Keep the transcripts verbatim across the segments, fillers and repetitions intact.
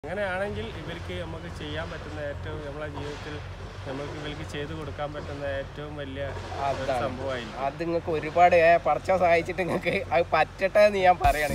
അങ്ങനെയാണെങ്കിൽ ഇവർക്ക് നമുക്ക് ചെയ്യാൻ പറ്റുന്ന ഏറ്റവും നമ്മളെ ജീവിതത്തിൽ നമുക്ക് ഇവർക്ക് ചെയ്തു കൊടുക്കാൻ പറ്റുന്ന ഏറ്റവും വലിയ സംഭവമായിരിക്കും. അത് നിങ്ങൾക്ക് ഒരുപാട് പറിച്ചാൽ സഹായിച്ചിട്ട് നിങ്ങൾക്ക് അത് പറ്റട്ടെ എന്ന് ഞാൻ പറയാണ്.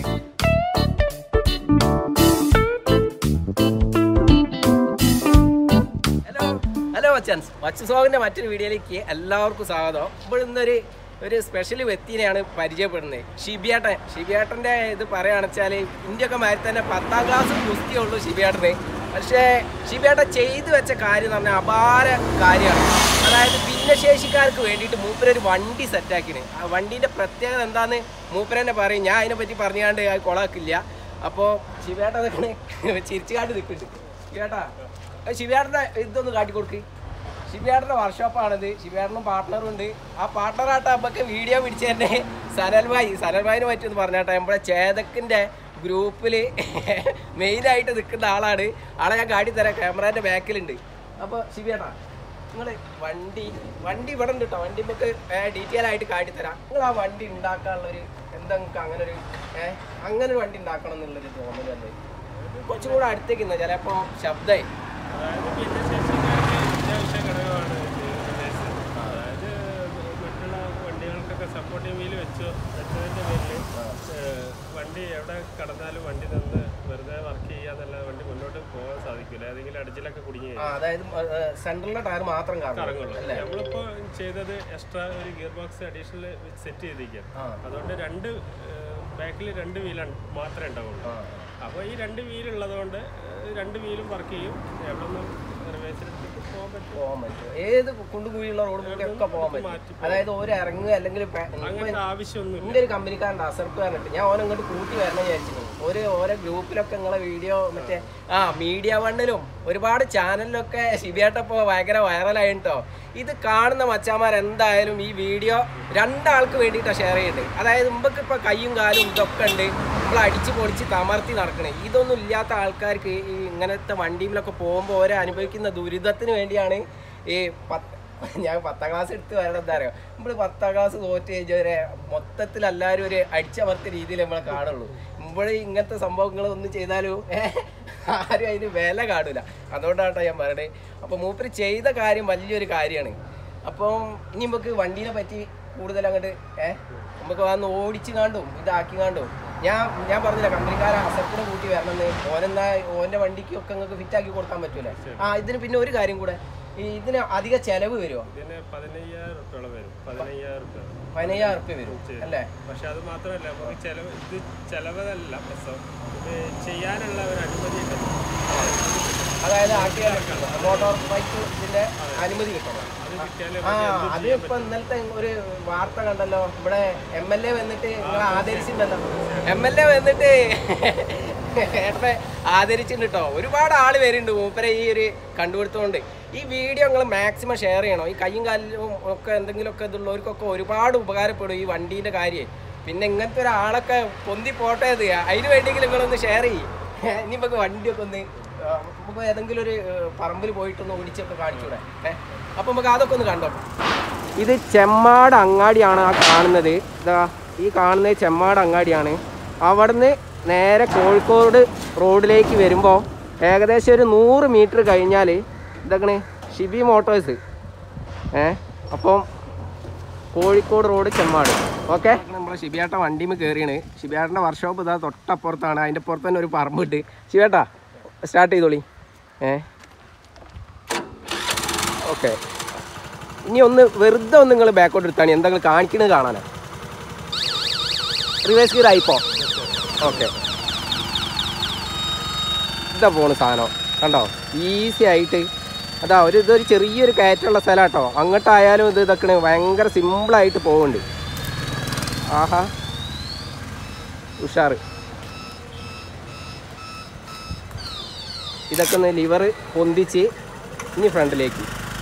ഹലോ ഹലോ മച്ചാൻസ്, മച്ചു സോങ്ങിൻ്റെ മറ്റൊരു വീഡിയോയിലേക്ക് എല്ലാവർക്കും സ്വാഗതം. ഇപ്പോൾ ഇന്നൊരു ഒരു സ്പെഷ്യൽ വ്യക്തിനെയാണ് പരിചയപ്പെടുന്നത്. ഷിബിയേട്ടൻ ഷിബിയേട്ടൻ്റെ ഇത് പറയുകയാണെന്ന് വെച്ചാൽ ഇന്ത്യയൊക്കെ മാറി തന്നെ പത്താം ക്ലാസ് ഗുസ്തിയേ ഉള്ളൂ ഷിബിയേട്ടന്. പക്ഷേ ഷിബിയേട്ടൻ ചെയ്തു വെച്ച കാര്യം എന്ന് പറഞ്ഞാൽ അപാര കാര്യമാണ്. അതായത് ഭിന്നശേഷിക്കാർക്ക് വേണ്ടിയിട്ട് മൂപ്പരൊരു വണ്ടി സെറ്റാക്കിന്. ആ വണ്ടീൻ്റെ പ്രത്യേകത എന്താണെന്ന് മൂപ്പരെന്നെ പറയും. ഞാൻ അതിനെപ്പറ്റി പറഞ്ഞാണ്ട് അത് കൊളാക്കില്ല. അപ്പോൾ ഷിബിയേട്ടൻ നിൽക്കണേ ചിരിച്ചുകാണ്ട് നിൽക്കുന്നുണ്ട്. ഷിബിയേട്ടാ ഷിബിയേട്ടൻ്റെ ഇതൊന്ന് കാട്ടിക്കൊടുക്ക്. ഷിബിയേട്ടൻ്റെ വർക്ക്ഷോപ്പാണിത്. ഷിബിയേട്ടനും പാർട്ട്ണറും ഉണ്ട്. ആ പാർട്ട്ണറായിട്ട് നമുക്ക് വീഡിയോ പിടിച്ച് തന്നെ സനൽഭായി സനൽഭായിനെ പറ്റിയൊന്ന് പറഞ്ഞാട്ടെ. നമ്മുടെ ചേതക്കിൻ്റെ ഗ്രൂപ്പിൽ മെയിനായിട്ട് നിൽക്കുന്ന ആളാണ്. ആളെ ഞാൻ കാട്ടിത്തരാം, ക്യാമറേൻ്റെ ബാക്കിലുണ്ട്. അപ്പോൾ ഷിബിയേട്ടാ നിങ്ങൾ വണ്ടി വണ്ടി ഇവിടെ ഉണ്ട് കേട്ടോ. വണ്ടി നമുക്ക് ഡീറ്റെയിൽ ആയിട്ട് കാട്ടിത്തരാം. നിങ്ങൾ ആ വണ്ടി ഉണ്ടാക്കാനുള്ളൊരു എന്താ നിങ്ങൾക്ക് അങ്ങനെ ഒരു ഏഹ് അങ്ങനെ ഒരു വണ്ടി ഉണ്ടാക്കണം എന്നുള്ളൊരു തോന്നൽ തന്നെ കുറച്ചും കൂടെ അടുത്തേക്ക് നിന്നാ ചിലപ്പോൾ ശബ്ദമായി. അതായത് ഭിന്നശേഷിക്കാർക്ക് അത്യാവശ്യ ഘടകമാണ് വിദേശം. അതായത് മറ്റുള്ള വണ്ടികൾക്കൊക്കെ സപ്പോർട്ടിംഗ് വീല് വെച്ചു വെച്ചതിൻ്റെ പേരിൽ വണ്ടി എവിടെ കടന്നാലും വണ്ടി നിന്ന് വെറുതെ വർക്ക് ചെയ്യാന്നല്ല വണ്ടി മുന്നോട്ട് പോകാൻ സാധിക്കില്ല. ഏതെങ്കിലും അടിച്ചിലൊക്കെ കുടുങ്ങി അതായത് സെൻട്രലിലെ ടയർ മാത്രം കറങ്ങുള്ളൂ. നമ്മളിപ്പോൾ ചെയ്തത് എക്സ്ട്രാ ഒരു ഗിയർ ബോക്സ് അഡീഷണൽ സെറ്റ് ചെയ്തിരിക്കുകയാണ്. അതുകൊണ്ട് രണ്ട് ബാക്കിൽ രണ്ട് വീലാണ് മാത്രമേ ഉണ്ടാവുള്ളൂ. അപ്പോൾ ഈ രണ്ട് വീലുള്ളത് കൊണ്ട് രണ്ട് വീലും വർക്ക് ചെയ്യും. എവിടെ നിന്നും റിവേഴ്സിലെടുത്ത് പോകാൻ പറ്റും പോകാൻ പറ്റും ഏത് കുണ്ടുകുഴിയുള്ള റോഡ് കൂടിയൊക്കെ പോകാൻ പറ്റും. അതായത് ഒരു ഇറങ്ങുക അല്ലെങ്കിൽ അങ്ങനത്തെ ആവശ്യമൊന്നും എൻ്റെ ഒരു കമ്പനിക്കാരൻ്റെ അസർപ്പ് പറഞ്ഞിട്ട് ഞാൻ ഓരോ ഇങ്ങോട്ട് കൂട്ടി വരണം വിചാരിച്ചിരുന്നു. ഒരു ഓരോ ഗ്രൂപ്പിലൊക്കെ നിങ്ങളെ വീഡിയോ മറ്റേ ആ മീഡിയ വണ്ണിലും ഒരുപാട് ചാനലിലൊക്കെ ഷിബിയേട്ടപ്പോൾ ഭയങ്കര വൈറലായിട്ടോ. ഇത് കാണുന്ന മച്ചാന്മാർ എന്തായാലും ഈ വീഡിയോ രണ്ടാൾക്ക് വേണ്ടിയിട്ടാണ് ഷെയർ ചെയ്യുന്നത്. അതായത് മുമ്പൊക്കെ ഇപ്പോൾ കയ്യും കാലും ഇതൊക്കെ ഉണ്ട്, നമ്മൾ അടിച്ച് പൊളിച്ച് തമർത്തി നടക്കണേ. ഇതൊന്നും ഇല്ലാത്ത ആൾക്കാർക്ക് ഈ ഇങ്ങനത്തെ വണ്ടിയിലൊക്കെ പോകുമ്പോൾ ഓരോ അനുഭവിക്കുന്ന ദുരിതത്തിന് വേണ്ടിയാണ് ഈ പത്ത് ഞാൻ പത്താം ക്ലാസ് എടുത്ത് വരണം. എന്താ പറയുക, നമ്മൾ പത്താം ക്ലാസ് തോറ്റ് കഴിഞ്ഞവരെ മൊത്തത്തിൽ എല്ലാവരും ഒരു അടിച്ചമർത്തിയ രീതിയിൽ നമ്മളെ കാണുള്ളൂ. മുമ്പ് ഇങ്ങനത്തെ സംഭവങ്ങളൊന്നും ചെയ്താലും ആരും അതിന് വില കാണില്ല. അതുകൊണ്ടാണ് ഞാൻ പറയണേ. അപ്പോൾ മൂപ്പര് ചെയ്ത കാര്യം വലിയൊരു കാര്യമാണ്. അപ്പം ഇനി നമുക്ക് വണ്ടീനെ പറ്റി കൂടുതൽ അങ്ങോട്ട് ഏഹ് നമുക്ക് വന്ന് ഓടിച്ച് കാണ്ടും ഇതാക്കി കാണ്ടും ഞാൻ ഞാൻ പറഞ്ഞില്ല കമ്പനിക്കാരെ അസർപ്പിനെ കൂട്ടി വരണമെന്ന്. ഓനെന്നാ ഓൻ്റെ വണ്ടിക്കൊക്കെ നിങ്ങൾക്ക് ഫിറ്റാക്കി കൊടുക്കാൻ പറ്റൂലേ. ആ ഇതിന് പിന്നെ ഒരു കാര്യം കൂടെ, ഇതിന് അധിക ചെലവ് വരുമോ? പതിനയ്യായിരം റുപ്യോളം വരും. പതിനയ്യായിരം റുപ്യ പതിനയ്യായിരം റുപ്യ വരും അല്ലേ? പക്ഷെ അത് മാത്രമല്ല, നമുക്ക് ചെലവ് ഇത് ചെലവല്ല, ഇത് ചെയ്യാനുള്ള ഒരു അനുമതി കിട്ടും. അതായത് മോട്ടോർ ബൈക്ക് ഇതിന്റെ അനുമതി കിട്ടണം. ആ അത് ഇപ്പൊ ഇന്നലത്തെ ഒരു വാർത്ത കണ്ടല്ലോ, ഇവിടെ എം എൽ എ വന്നിട്ട് നിങ്ങളെ ആദരിച്ചിട്ടുണ്ടല്ലോ. എം എൽ എ വന്നിട്ട് ഏട്ടനെ ആദരിച്ചിട്ടുണ്ട് കേട്ടോ. ഒരുപാട് ആള് വരുന്നുണ്ട് മൂപ്പരെ ഈ ഒരു കണ്ടുപിടുത്തമുണ്ട്. ഈ വീഡിയോ നിങ്ങൾ മാക്സിമം ഷെയർ ചെയ്യണം. ഈ കയ്യും കാലിലും ഒക്കെ എന്തെങ്കിലുമൊക്കെ ഇതുള്ളവർക്കൊക്കെ ഒരുപാട് ഉപകാരപ്പെടും ഈ വണ്ടീൻ്റെ കാര്യം. പിന്നെ ഇങ്ങനത്തെ ഒരാളൊക്കെ പൊന്തി പോട്ടെ ഇത് അതിന് വേണ്ടിയെങ്കിലും നിങ്ങളൊന്ന് ഷെയർ ചെയ്യും. ഇനി നമുക്ക് വണ്ടിയൊക്കെ ഒന്ന് നമുക്ക് ഏതെങ്കിലും ഒരു പറമ്പിൽ പോയിട്ടൊന്ന് ഓടിച്ചൊക്കെ കാണിച്ചൂടെ. ഏഹ് അപ്പം നമുക്ക് അതൊക്കെ ഒന്ന് കണ്ടോ. ഇത് ചെമ്മാട് അങ്ങാടിയാണ് ആ കാണുന്നത്. ഇതാ ഈ കാണുന്നത് ചെമ്മാട് അങ്ങാടിയാണ്. അവിടുന്ന് നേരെ കോഴിക്കോട് റോഡിലേക്ക് വരുമ്പോൾ ഏകദേശം ഒരു നൂറ് മീറ്റർ കഴിഞ്ഞാൽ ഇതൊക്കെ ഷിബി മോട്ടോഴ്സ്. ഏ അപ്പം കോഴിക്കോട് റോഡ് ചെമ്മാട്. ഓക്കെ, നമ്മളെ ഷിബിയേട്ട വണ്ടിയിൽ കയറിയാണ്. ഷിബിയേട്ടൻ്റെ വർക്ക്ഷോപ്പ് ഇതാ തൊട്ടപ്പുറത്താണ്. അതിൻ്റെ പുറത്ത് തന്നെ ഒരു പറമ്പിട്ട്. ഷിബിയേട്ടാ സ്റ്റാർട്ട് ചെയ്തോളി. ഏ ഓക്കെ, ഇനി ഒന്ന് വെറുതെ ഒന്ന് നിങ്ങൾ ബാക്കോട്ട് എടുത്താണ് എന്തെങ്കിലും കാണിക്കണത് കാണാനോ. റിവേഴ്സ് ഗിയർ ആയിപ്പോ. ഓക്കെ, ഇതാ പോണ് സാധനം കണ്ടോ, ഈസി ആയിട്ട്. അതാ ഒരു ഇതൊരു ചെറിയൊരു കയറ്റമുള്ള സ്ഥലം കേട്ടോ. അങ്ങോട്ടായാലും ഇത് ഇതൊക്കെ ഭയങ്കര സിമ്പിളായിട്ട് പോകുന്നുണ്ട്. ആഹാ ഉഷാറ്. ഇതൊക്കെ ഒന്ന് ലിവർ പൊന്തിച്ച് ഇനി ഫ്രണ്ടിലേക്ക്.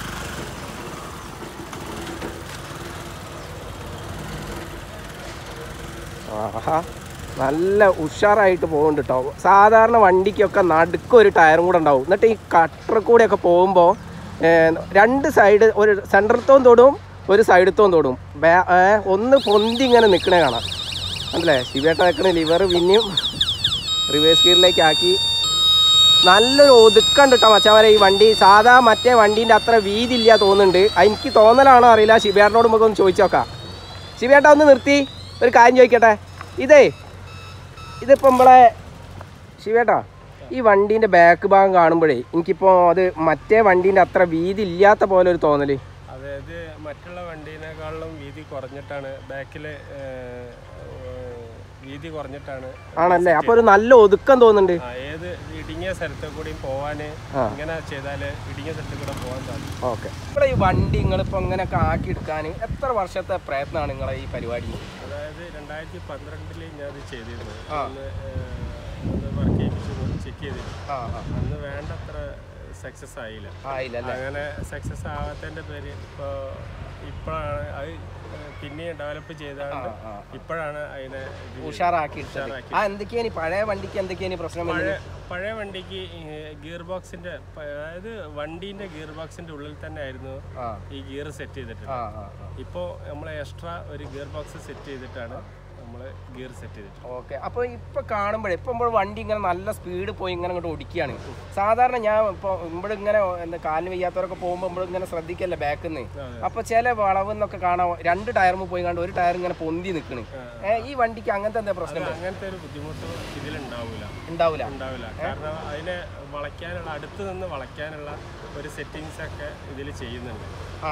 ആഹാ നല്ല ഉഷാറായിട്ട് പോകുന്നുണ്ട് കേട്ടോ. സാധാരണ വണ്ടിക്കൊക്കെ നടുക്കൊരു ടയറും കൂടെ ഉണ്ടാവും. എന്നിട്ട് ഈ കട്ടർ കൂടെയൊക്കെ പോകുമ്പോൾ രണ്ട് സൈഡ് ഒരു സെൻറ്ററത്തോം തൊടും ഒരു സൈഡത്തോം തൊടും. ഒന്ന് പൊന്തി ഇങ്ങനെ നിൽക്കണേ കാണാം. അല്ലേ ഷിബിയേട്ട നിൽക്കണ ലിവർ പിന്നെയും റിവേഴ്സ് ഗിയറിലേക്ക് ആക്കി നല്ലൊരു ഒതുക്കണ്ട് കേട്ടോ മച്ചാമാരെ ഈ വണ്ടി. സാധാ മറ്റേ വണ്ടീൻ്റെ അത്ര വീതി ഇല്ല തോന്നുന്നുണ്ട്. എനിക്ക് തോന്നലാണോ അറിയില്ല. ഷിബേട്ടനോട് നമുക്കൊന്ന് ചോദിച്ചു നോക്കാം. ഷിബേട്ട ഒന്ന് നിർത്തി ഒരു കാര്യം ചോദിക്കട്ടെ. ഇതേ ഇതിപ്പോൾ നമ്മളെ ഷിബേട്ടാ ഈ വണ്ടീൻ്റെ ബാക്ക് ഭാഗം കാണുമ്പോഴേ എനിക്കിപ്പോൾ അത് മറ്റേ വണ്ടീൻ്റെ അത്ര വീതി ഇല്ലാത്ത പോലെ ഒരു തോന്നല്. അതായത് മറ്റുള്ള വണ്ടീനേക്കാളും വീതി കുറഞ്ഞിട്ടാണ് ബാക്കിൽ വീതി കുറഞ്ഞിട്ടാണ് ആണല്ലേ. അപ്പൊ ഒരു നല്ല ഒതുക്കം തോന്നുന്നുണ്ട്. ഏത് ഇടുങ്ങിയ സ്ഥലത്ത് കൂടിയും പോവാന് ഇങ്ങനെ ചെയ്താല് ഇടുങ്ങിയ സ്ഥലത്ത് കൂടെ പോകാൻ സാധിക്കും. ഓക്കെ. ഇവിടെ ഈ വണ്ടി നിങ്ങളിപ്പോ ഇങ്ങനെയൊക്കെ ആക്കി എടുക്കാൻ എത്ര വർഷത്തെ പ്രയത്നമാണ് നിങ്ങളെ ഈ പരിപാടി? അതായത് രണ്ടായിരത്തി പന്ത്രണ്ടില് ഞാൻ ഇത് ചെയ്തിരുന്നു. വർക്ക് ചെയ്യിപ്പിച്ചു ചെക്ക് ചെയ്തിരുന്നു. അന്ന് വേണ്ടത്ര സക്സസ് ആയില്ല. അങ്ങനെ സക്സസ് ആവാത്തതിന്റെ പേര് ഇപ്പൊ ഇപ്പോഴാണ് അത് പിന്നെ ഡെവലപ്പ് ചെയ്താണ് ഇപ്പോഴാണ് അതിനെ ഉഷാറാക്കി. എന്തൊക്കെയാണ് പഴയ വണ്ടിക്ക് എന്തൊക്കെയാണ് പ്രശ്നം? പഴയ വണ്ടിക്ക് ഗിയർ ബോക്സിന്റെ അതായത് വണ്ടീന്റെ ഗിയർ ബോക്സിന്റെ ഉള്ളിൽ തന്നെ ആയിരുന്നു ഈ ഗിയർ സെറ്റ് ചെയ്തിട്ടുണ്ട്. ഇപ്പോ നമ്മൾ എക്സ്ട്രാ ഒരു ഗിയർ ബോക്സ് സെറ്റ് ചെയ്തിട്ടാണ് നമ്മള് ഗിയർ സെറ്റ് ചെയ്തിട്ട്. ഓക്കെ. അപ്പോൾ ഇപ്പൊ കാണുമ്പോഴേ ഇപ്പൊ നമ്മൾ വണ്ടി ഇങ്ങനെ നല്ല സ്പീഡ് പോയി ഇങ്ങനെ അങ്ങോട്ട് ഓടിക്കുകയാണ്. സാധാരണ ഞാൻ ഇപ്പോൾ ഇവിടെ ഇങ്ങനെ എന്താ കാലിന് വയ്യാത്തവരൊക്കെ പോകുമ്പോൾ നമ്മൾ ഇങ്ങനെ ശ്രദ്ധിക്കല്ലേ ബാക്കിൽ നിന്ന്. അപ്പൊ ചില വളവെന്നൊക്കെ കാണാം രണ്ട് ടയറുമ്പോൾ പോയി കണ്ട് ഒരു ടയർ ഇങ്ങനെ പൊന്തി നിൽക്കണ്. ഈ വണ്ടിക്ക് അങ്ങനത്തെ എന്താ പ്രശ്നം? അങ്ങനത്തെ ഒരു ബുദ്ധിമുട്ട് ഇതിലുണ്ടാവില്ല ഉണ്ടാവില്ല ഉണ്ടാവില്ല കാരണം അതിനെ വളയ്ക്കാനുള്ള അടുത്ത് നിന്ന് വളയ്ക്കാനുള്ള ഒരു സെറ്റിങ്സ് ഒക്കെ ഇതിൽ ചെയ്യുന്നുണ്ട്.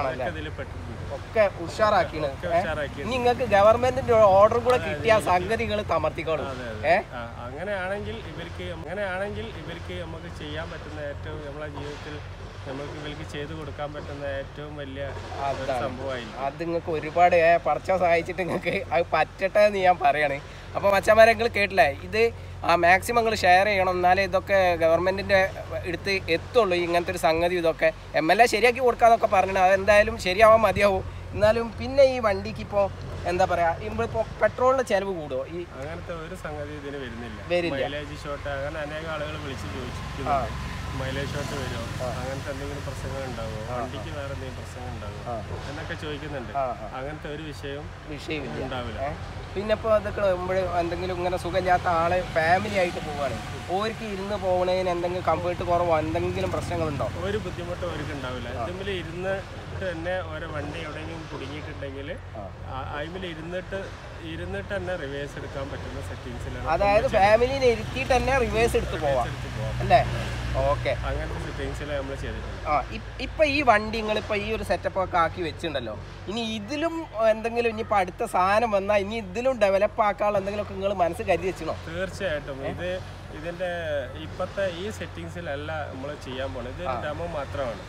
ഒക്കെ ഉഷാറാക്കിയാണ്. നിങ്ങൾക്ക് ഗവൺമെന്റിന്റെ ഓർഡർ കൂടെ കിട്ടിയ സംഗതികൾ തമർത്തിക്കോളും. അങ്ങനെയാണെങ്കിൽ ഇവർക്ക് അങ്ങനെയാണെങ്കിൽ ഇവർക്ക് നമുക്ക് ചെയ്യാൻ പറ്റുന്ന ഏറ്റവും നമ്മളെ ജീവിതത്തിൽ നമുക്ക് ഇവർക്ക് ചെയ്തു കൊടുക്കാൻ പറ്റുന്ന ഏറ്റവും വലിയ സംഭവമായിരിക്കും. അത് നിങ്ങൾക്ക് ഒരുപാട് പറിച്ചാൽ സഹായിച്ചിട്ട് നിങ്ങൾക്ക് അത് പറ്റട്ടെ എന്ന് ഞാൻ പറയാണ്. അപ്പോൾ മച്ചന്മാരെ നിങ്ങൾ കേട്ടില്ലേ, ഇത് ആ മാക്സിമം നിങ്ങൾ ഷെയർ ചെയ്യണം. എന്നാലേ ഇതൊക്കെ ഗവൺമെൻറ്റിൻ്റെ അടുത്ത് എത്തുള്ളൂ. ഇങ്ങനത്തെ ഒരു സംഗതി ഇതൊക്കെ എം എൽ എ ശരിയാക്കി കൊടുക്കാന്നൊക്കെ പറഞ്ഞിട്ട് അതെന്തായാലും ശരിയാവാൻ മതിയാവും. എന്നാലും പിന്നെ ഈ വണ്ടിക്ക് ഇപ്പോൾ എന്താ പറയുക, നമ്മളിപ്പോൾ പെട്രോളിൻ്റെ ചിലവ് കൂടുമോ? ഈ അങ്ങനത്തെ ഒരു സംഗതി ഇതിന് വരുന്നില്ല. വരില്ല. മൈലേജ് ഷോട്ട് അങ്ങനെ അനേക ആളുകൾ വിളിച്ച് ചോദിച്ചിട്ടുണ്ട്. മൈലേജ് ഷോട്ട് വരുമോ, അങ്ങനത്തെ എന്തെങ്കിലും പ്രശ്നങ്ങൾ ഉണ്ടാവുമോ, വണ്ടിക്ക് വേറെ എന്തെങ്കിലും പ്രശ്നങ്ങൾ ഉണ്ടാവുമോ എന്നൊക്കെ ചോദിക്കുന്നുണ്ട്. അങ്ങനത്തെ ഒരു വിഷയം വിഷയമില്ല ഉണ്ടാവില്ല. പിന്നെ ഇപ്പോൾ അതൊക്കെ നമ്മൾ എന്തെങ്കിലും ഇങ്ങനെ സുഖമില്ലാത്ത ആളെ ഫാമിലി ആയിട്ട് പോവുകയാണ്, ഓർക്ക് ഇരുന്ന് പോകുന്നതിന് എന്തെങ്കിലും കംഫേർട്ട് കുറവോ എന്തെങ്കിലും പ്രശ്നങ്ങളുണ്ടോ? ഒരു ബുദ്ധിമുട്ടും അവർക്ക് ഉണ്ടാവില്ല. ഇതിൽ ഇരുന്ന് തന്നെ ഓരോ വണ്ടി എവിടെയെങ്കിലും കുടുങ്ങിയിട്ടുണ്ടെങ്കിൽ അതിൽ ഇരുന്നിട്ട് ഇരുന്നിട്ട് തന്നെ റിവേഴ്സ് എടുക്കാൻ പറ്റുന്ന സെറ്റിങ്സിലാണ്. അതായത് ഫാമിലിനെ ഇരുത്തിയിട്ട് തന്നെ റിവേഴ്സ് എടുത്ത് പോവാം അല്ലേ? ഓക്കെ. അങ്ങനത്തെ സെറ്റിങ്സിലാണ് നമ്മൾ ചെയ്തിട്ടുണ്ട്. ആ ഇപ്പം ഈ വണ്ടി നിങ്ങളിപ്പോൾ ഈ ഒരു സെറ്റപ്പ് ഒക്കെ ആക്കി വെച്ചിട്ടുണ്ടല്ലോ, ഇനി ഇതിലും എന്തെങ്കിലും ഇനിയിപ്പോൾ അടുത്ത സാധനം വന്നാൽ ഇനി ഇതിലും ഡെവലപ്പ് ആക്കാനുള്ള എന്തെങ്കിലുമൊക്കെ നിങ്ങൾ മനസ്സ് കരുതി വെച്ചണോ? തീർച്ചയായിട്ടും. ഇത് ഇതിൻ്റെ ഇപ്പോഴത്തെ ഈ സെറ്റിങ്സിലല്ല നമ്മൾ ചെയ്യാൻ പോകുന്നത്. ഇത് ഡെമോ മാത്രമാണ്.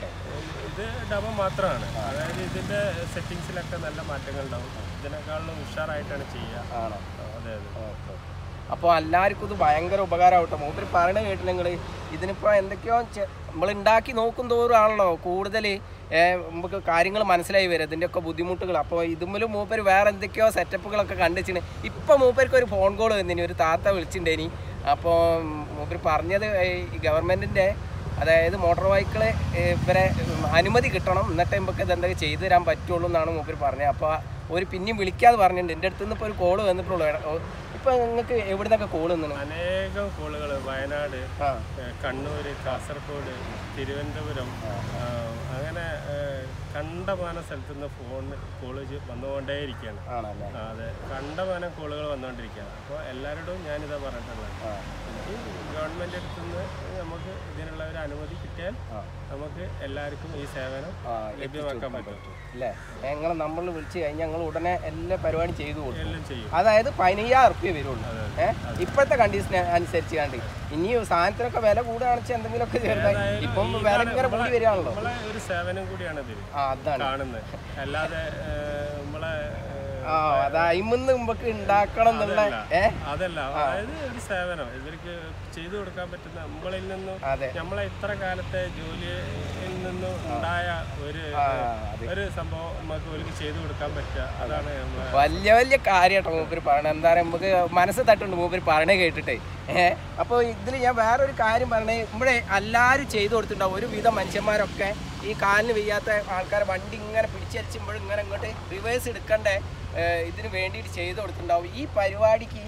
ഇത് ഡെമോ മാത്രമാണ്. അതായത് ഇതിൻ്റെ സെറ്റിങ്സിലൊക്കെ നല്ല മാറ്റങ്ങൾ ഉണ്ടാവും. ഇതിനേക്കാളും ഉഷാറായിട്ടാണ് ചെയ്യുക. ആണോ? അതെ അതെ. അപ്പോൾ എല്ലാവർക്കും ഇത് ഭയങ്കര ഉപകാരമാവട്ടെ. മൂപ്പര് പറയണ കേട്ടില്ല നിങ്ങൾ. ഇതിനിപ്പോൾ എന്തൊക്കെയോ നമ്മൾ ഉണ്ടാക്കി നോക്കും തോറും ആണല്ലോ കൂടുതൽ നമുക്ക് കാര്യങ്ങൾ മനസ്സിലായി വരും, ഇതിൻ്റെയൊക്കെ ബുദ്ധിമുട്ടുകൾ. അപ്പോൾ ഇതുമൂലം മൂപ്പര് വേറെ എന്തൊക്കെയോ സെറ്റപ്പുകളൊക്കെ കണ്ടിച്ചിന്. ഇപ്പം മൂപ്പർക്ക് ഒരു ഫോൺ കോൾ വന്നിനി, ഒരു താത്ത വിളിച്ചിട്ടുണ്ടേനി. അപ്പോൾ മൂപ്പര് പറഞ്ഞത് ഈ ഗവൺമെൻറ്റിൻ്റെ അതായത് മോട്ടോർ വെഹിക്കിള് ഇവരെ അനുമതി കിട്ടണം, എന്നിട്ട് നമുക്ക് ഇതെന്തൊക്കെ ചെയ്തു തരാൻ പറ്റുള്ളൂ എന്നാണ് മൂപ്പര് പറഞ്ഞത്. അപ്പോൾ ഒരു പിന്നെയും വിളിക്കാതെ പറഞ്ഞിട്ടുണ്ട്. എൻ്റെ അടുത്ത് നിന്ന് ഇപ്പോൾ ഒരു കോള് വന്നിട്ടുള്ളൂ. ഇപ്പം നിങ്ങൾക്ക് എവിടെ നിന്നൊക്കെ കോൾ വന്നു? അനേകം കോളുകൾ വയനാട്, കണ്ണൂർ, കാസർഗോഡ്, തിരുവനന്തപുരം, അങ്ങനെ കണ്ടമാനം സ്ഥലത്തു നിന്ന് ഫോൺ കോളേജ് വന്നുകൊണ്ടേയിരിക്കുകയാണ്. അതെ, കണ്ടമാനം കോളുകൾ വന്നുകൊണ്ടിരിക്കുകയാണ്. അപ്പോൾ എല്ലാവരോടും ഞാനിതാ പറഞ്ഞിട്ടുള്ളത്, ഗവൺമെൻറ് അടുത്ത് നിന്ന് നമുക്ക് ഇതിനുള്ള ഒരു അനുമതി കിട്ടിയാൽ നമുക്ക് എല്ലാവർക്കും ഈ സേവനം ലഭ്യമാക്കാൻ പറ്റും അല്ലേ? ഞങ്ങൾ നമ്മൾ വിളിച്ച് കഴിഞ്ഞാൽ ഞങ്ങൾ ഉടനെ എല്ലാ പരിപാടിയും ചെയ്തു കൊടുക്കും. എല്ലാം ചെയ്യും. അതായത് പതിനയ്യായിരം ഉറുപ്പ്യ വരുള്ളൂ ഏഹ് ഇപ്പോഴത്തെ കണ്ടീഷൻ അനുസരിച്ച് കണ്ട്. ഇനി സാധനത്തിനൊക്കെ വില കൂടുകയാണെന്ന് എന്തെങ്കിലുമൊക്കെ ചേർത്താൽ ഇപ്പം വില ഇങ്ങനെ കൂടി വരികയാണല്ലോ. ഒരു സേവനം കൂടിയാണ് ഇതിൽ കാണുന്നത്. അല്ലാതെ നമ്മളെ ആ അതായിമെന്ന് നമുക്ക് ഉണ്ടാക്കണം എന്നുള്ള അതല്ല, അതായത് ഒരു സേവനം ഇവർക്ക് ചെയ്തു കൊടുക്കാൻ പറ്റുന്ന നമ്മളിൽ നിന്നും നമ്മളെ ഇത്ര കാലത്തെ ജോലിയിൽ നിന്നും ഉണ്ടായ ഒരു ഒരു സംഭവം നമുക്ക് ഇവർക്ക് ചെയ്തു കൊടുക്കാൻ പറ്റുക. അതാണ് വലിയ വലിയ കാര്യമായിട്ടോ മൂപ്പര് പറയണത്. എന്താ പറയുക, നമുക്ക് മനസ്സ് തട്ടുണ്ട് മൂപ്പര് പറയണേ കേട്ടിട്ടേ. ഏഹ് അപ്പോൾ ഇതിൽ ഞാൻ വേറൊരു കാര്യം പറയണേ, ഇവിടെ എല്ലാവരും ചെയ്തു കൊടുത്തിട്ടുണ്ടാവും. ഒരുവിധം മനുഷ്യന്മാരൊക്കെ ഈ കാലിന് വയ്യാത്ത ആൾക്കാരെ വണ്ടി ഇങ്ങനെ പിടിച്ചരിച്ചുമ്പോഴും ഇങ്ങനെ ഇങ്ങോട്ട് റിവേഴ്സ് എടുക്കണ്ടേ ഇതിന് വേണ്ടിയിട്ട് ചെയ്തു കൊടുത്തിട്ടുണ്ടാവും. ഈ പരിപാടിക്ക്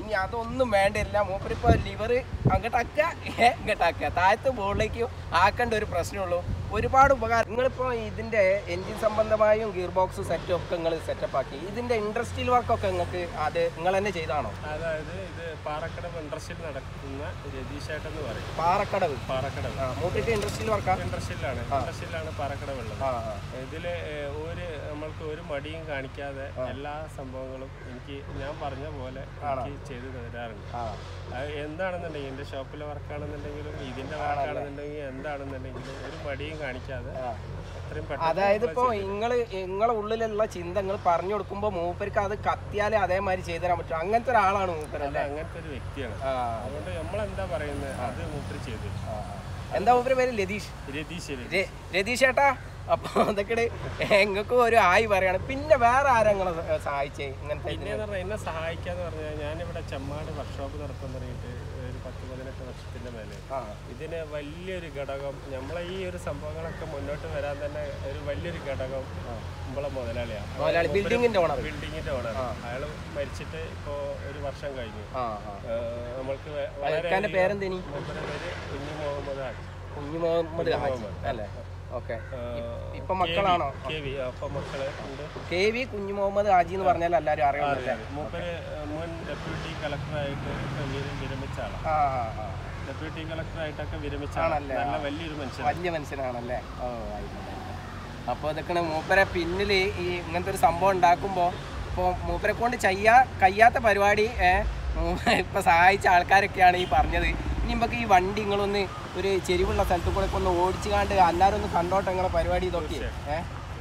ഇനി അതൊന്നും വേണ്ടില്ല. മൂപ്പരിപ്പോൾ ലിവർ അങ്ങോട്ടാക്കുക ഇങ്ങോട്ടാക്കുക താഴത്തെ ബോളിലേക്ക് ആക്കേണ്ട ഒരു പ്രശ്നമുള്ളൂ. ഒരുപാട് ഉപകാരം. നിങ്ങളിപ്പോൾ ഇതിൻ്റെ എൻജിൻ സംബന്ധമായും ഗിയർ ബോക്സ് സെറ്റും ഒക്കെ നിങ്ങൾ സെറ്റപ്പ് ആക്കി. ഇതിൻ്റെ ഇൻഡസ്ട്രിയൽ വർക്കൊക്കെ നിങ്ങൾക്ക് അത് നിങ്ങൾ തന്നെ ചെയ്താണോ? അതായത് ഇത് പാറക്കടവ് ഇൻഡസ്ട്രിയിൽ നടക്കുന്ന രതീഷേട്ടെന്ന് പറയും. പാറക്കടവ് പാറക്കടവ് മൂപ്പർക്ക് ഇൻഡസ്ട്രിയൽ വർക്കാണ്. ഇൻഡസ്ട്രിയിലാണ് ഇൻഡസ്ട്രിയിലാണ് പാറക്കടവ് ഉള്ളത്. ഇതിൽ ഒരു നമ്മൾക്ക് ഒരു മടിയും കാണിക്കാതെ എല്ലാ സംഭവങ്ങളും എനിക്ക് ഞാൻ പറഞ്ഞ പോലെ എനിക്ക് ചെയ്തു തരാറുണ്ട്. അത് എന്താണെന്നുണ്ടെങ്കിൽ എൻ്റെ ഷോപ്പിലെ വർക്കാണെന്നുണ്ടെങ്കിലും ഇതിൻ്റെ വർക്കാണെന്നുണ്ടെങ്കിൽ എന്താണെന്നുണ്ടെങ്കിലും ഒരു മടിയും കാണിക്കാതെ അത്രയും പെട്ടെന്ന്. അതായത് ഇപ്പോൾ നിങ്ങൾ നിങ്ങളെ ഉള്ളിലുള്ള ചിന്തകൾ പറഞ്ഞു കൊടുക്കുമ്പോൾ മൂപ്പർക്ക് അത് കത്തിയാലേ അതേമാതിരി ചെയ്തു തരാൻ പറ്റും. അങ്ങനത്തെ ഒരാളാണ് മൂപ്പർ. അല്ല, അങ്ങനത്തെ ഒരു വ്യക്തിയാണ്. അതുകൊണ്ട് നമ്മളെന്താ പറയുന്നത് അത് മൂപ്പർ ചെയ്തു. എന്താ മൂപ്പര് പേര്? ലതീഷ്. രതീഷ് രതീഷ് ചേട്ടാ. അപ്പോൾ അതൊക്കെ എങ്ങൾക്കും ഒരു ആയി പറയാണ്. പിന്നെ വേറെ ആരാ നിങ്ങളെ സഹായിച്ചേ ഇങ്ങനത്തെ? പിന്നെന്ന് പറഞ്ഞാൽ എന്നെ സഹായിക്കാന്ന് പറഞ്ഞാൽ ഞാനിവിടെ ചെമ്മാട് വർക്ക്ഷോപ്പ് നടത്താൻ തുടങ്ങിയിട്ട് ഒരു പത്ത് പതിനെട്ട് വർഷത്തിന്റെ മേലെ. ഇതിന് വലിയൊരു ഘടകം നമ്മളെ ഈ ഒരു സംഭവങ്ങളൊക്കെ മുന്നോട്ട് വരാൻ തന്നെ ഒരു വലിയൊരു ഘടകം നമ്മളെ മുതലാളിയാണ്. ബിൽഡിങ്ങിന്റെ ഓണർ. ബിൽഡിങ്ങിന്റെ ഓണർ. അയാൾ മരിച്ചിട്ട് ഇപ്പോ ഒരു വർഷം കഴിഞ്ഞു. നമ്മൾക്ക് വളരെ പേരെന്തേനി? പേര് കുഞ്ഞു മുഹമ്മദ് ഹാജി. കുഞ്ഞു മുഹമ്മദ് ഹാജി അല്ലേ? ഓക്കെ. ഇപ്പൊ മക്കളാണോ? കെ വി കുഞ്ഞു മുഹമ്മദ് ഹാജി എന്ന് പറഞ്ഞാൽ എല്ലാവരും അറിയാമല്ലേ? മൂപ്പര് മുൻ ഡെപ്യൂട്ടി കളക്ടറായിട്ട് വിരമിച്ച ആളാണ്. ഡെപ്യൂട്ടി കളക്ടറായിട്ടൊക്കെ വിരമിച്ച ആളല്ലേ? നല്ല വലിയൊരു മനുഷ്യൻ. വലിയ മനുഷ്യനാണല്ലേ? ഓ ആയിക്കോട്ടെ. അപ്പോൾ ഇതൊക്കെ മൂപ്പരെ പിന്നിൽ ഈ ഇങ്ങനത്തെ ഒരു സംഭവം ഉണ്ടാക്കുമ്പോൾ ഇപ്പോൾ മൂപ്പരെ കൊണ്ട് ചെയ്യാ കഴിയാത്ത പരിപാടി ഇപ്പം സഹായിച്ച ആൾക്കാരൊക്കെയാണ് ഈ പറഞ്ഞത്. ഇനി നമുക്ക് ഈ വണ്ടി നിങ്ങളൊന്ന് ഒരു ചെരിവുള്ള സ്ഥലത്ത് കൂടെ ഒന്ന് ഓടിച്ചു കാണ്ട് എല്ലാവരും ഒന്ന് കണ്ടോട്ടെ നിങ്ങളെ പരിപാടി ഇതൊക്കെ. ഏഹ്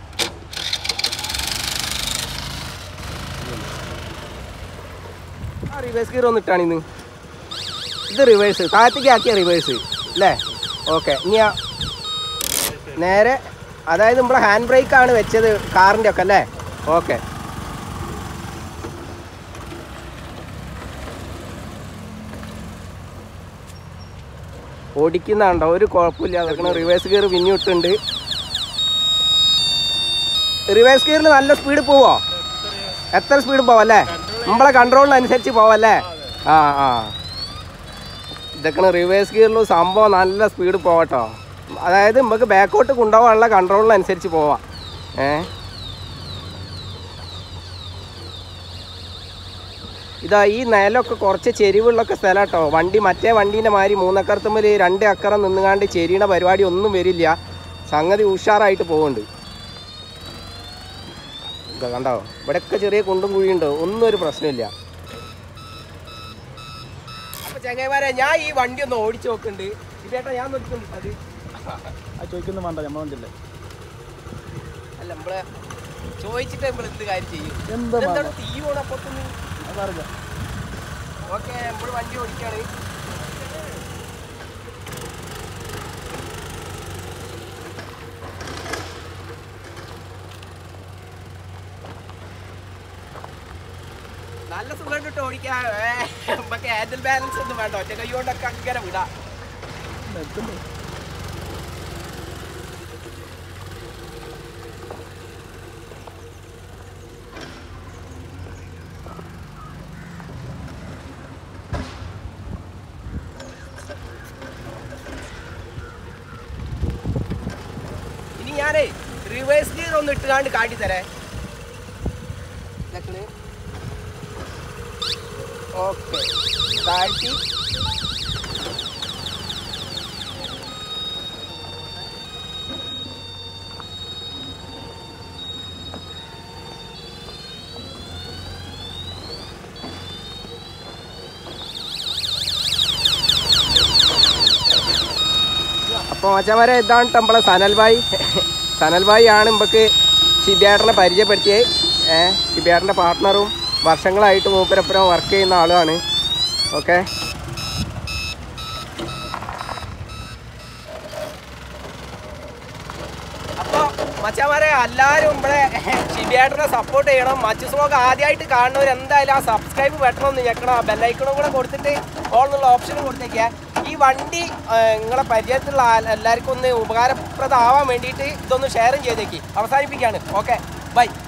ആ റിവേഴ്സ് ഗിയർ ഒന്ന് ഇട്ടാണ് ഇന്ന്. ഇത് റിവേഴ്സ് താഴത്തേക്ക് ആക്കിയ റിവേഴ്സ് അല്ലേ? ഓക്കെ. ഇനി നേരെ അതായത് നമ്മളെ ഹാൻഡ് ബ്രേക്കാണ് വെച്ചത് കാറിൻ്റെ ഒക്കെ അല്ലേ? ഓക്കെ. ഓടിക്കുന്നുണ്ടോ? ഒരു കുഴപ്പമില്ല. അതൊക്കെ റിവേഴ്സ് ഗിയർ പിന്നിട്ടുണ്ട്. റിവേഴ്സ് ഗിയറിൽ നല്ല സ്പീഡ് പോവോ? എത്ര സ്പീഡ് പോവല്ലേ? നമ്മളെ കൺട്രോളിനനുസരിച്ച് പോവല്ലേ? ആ ആ ഇതൊക്കെ റിവേഴ്സ് ഗിയറിൽ സംഭവം നല്ല സ്പീഡ് പോവട്ടോ. അതായത് നമുക്ക് ബാക്കോട്ട് കൊണ്ടുപോകാനുള്ള കൺട്രോളിനനുസരിച്ച് പോവാം. ഏ ഇതാ ഈ നിലമൊക്കെ കുറച്ച് ചെരിവുള്ളൊക്കെ സ്ഥലം കേട്ടോ. വണ്ടി മറ്റേ വണ്ടീൻ്റെ മാതിരി മൂന്നക്കറത്തുമ്പിൽ രണ്ട് അക്കറം നിന്നുകാണ്ട് ചെരിയണ പരിപാടി ഒന്നും വരില്ല. സംഗതി ഉഷാറായിട്ട് പോകുന്നുണ്ട്. ഇതാ കണ്ടോ, ഇവിടെയൊക്കെ ചെറിയ കുണ്ടും കുഴിയുണ്ടോ, ഒന്നും ഒരു പ്രശ്നമില്ല. അപ്പോൾ ചങ്ങായിമാരെ ഞാൻ ഈ വണ്ടി ഒന്ന് ഓടിച്ച് നോക്കുന്നുണ്ട്. ഇതേട്ടാ ഞാൻ നോക്കിക്കൊണ്ട് അത് ചോദിക്കുന്നു വേണ്ട നമ്മൾ വണ്ടില്ലേ? അല്ല നമ്മളെ ചോദിച്ചിട്ട് നമ്മൾ എന്ത് കാര്യം ചെയ്യും? എന്താണ് തീ പോണ അപ്പൊത്തന്നെ അതറിയില്ല. ഓക്കെ, നമ്മൾ വണ്ടി ഓടിക്കാണ്. നല്ല സുഖം കിട്ടും ഓടിക്കാൻ. നമുക്ക് ഹാൻഡിൽ ബാലൻസ് ഒന്നും വേണ്ട, ഒറ്റ കൈ കൊണ്ടൊക്കെ അങ്ങനെ വിടാം. ഇനി ഞാനേ റിവേഴ്സ് ഗിയർ ഒന്ന് ഇട്ടുകാണ്ട് കാട്ടിത്തരേ. ഓക്കെ, താഴ്ത്തി അപ്പോൾ മച്ചന്മാരെ ഇതാണ് നമ്മളെ സനൽഭായി. സനൽഭായി ആണ് നമുക്ക് ഷിബേട്ടനെ പരിചയപ്പെടുത്തിയത്. ഏഹ് ഷിബേട്ടൻ്റെ പാർട്ട്ണറും വർഷങ്ങളായിട്ട് മൂപ്പരപ്പുറം വർക്ക് ചെയ്യുന്ന ആളുമാണ്. ഓക്കെ, അപ്പോൾ മച്ചന്മാരെ എല്ലാവരും ഇവിടെ ഷിബേട്ടനെ സപ്പോർട്ട് ചെയ്യണം. മച്ചു സ്മോക്ക് ആദ്യമായിട്ട് കാണുന്നവർ എന്തായാലും ആ സബ്സ്ക്രൈബ് ബട്ടൺ ഒന്ന് ഞെക്കണം. ആ ബെല്ലൈക്കണും കൂടെ കൊടുത്തിട്ട് ഓൾ എന്നുള്ള ഓപ്ഷനും കൊടുത്തേക്കുക. ഈ വണ്ടി നിങ്ങളെ പരിചയത്തിലുള്ള എല്ലാവർക്കും ഒന്ന് ഉപകാരപ്രദമാവാൻ വേണ്ടിയിട്ട് ഇതൊന്ന് ഷെയറും ചെയ്തേക്ക്. അവസാനിപ്പിക്കുകയാണ്. Okay, by.